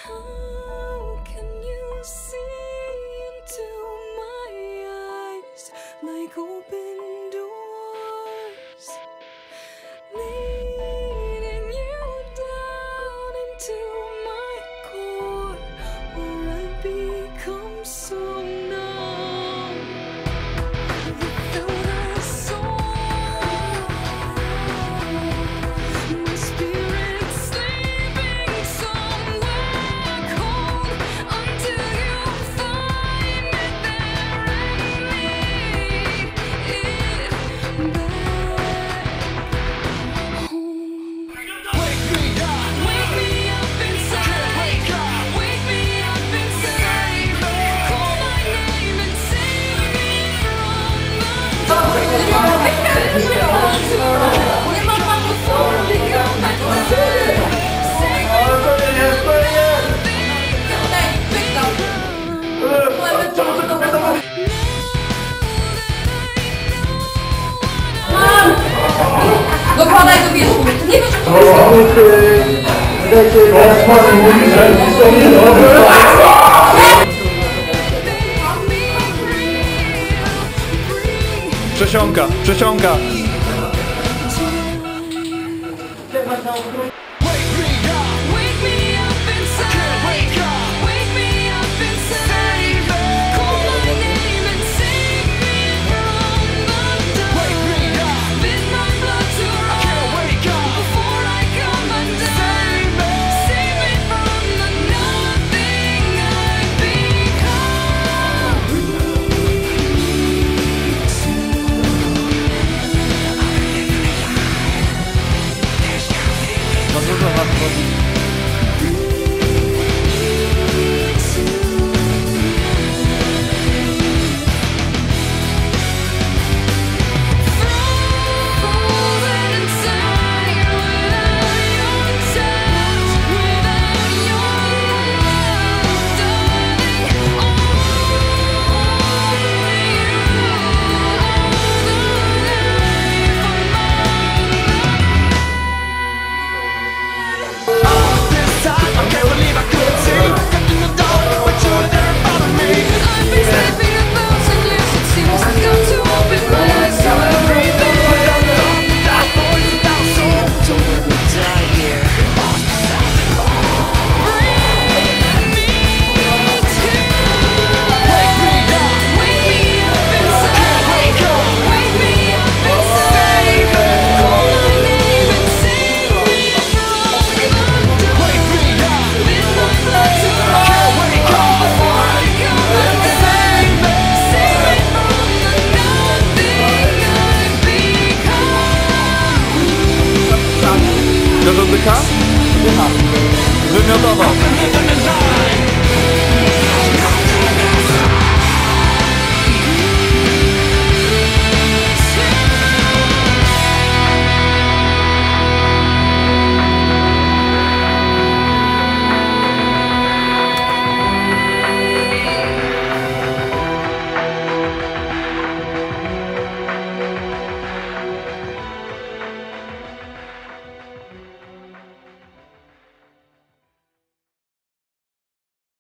How can you see into my eyes like open doors, leading you down into my core, where I become so numb without a soul. My spirit's sleeping somewhere cold until you find me there and lead it back home. Wake me up inside. Wake me up inside. Call my name and save me from Dokładaj do wierzchu. Nie wiesz, Przesiąka.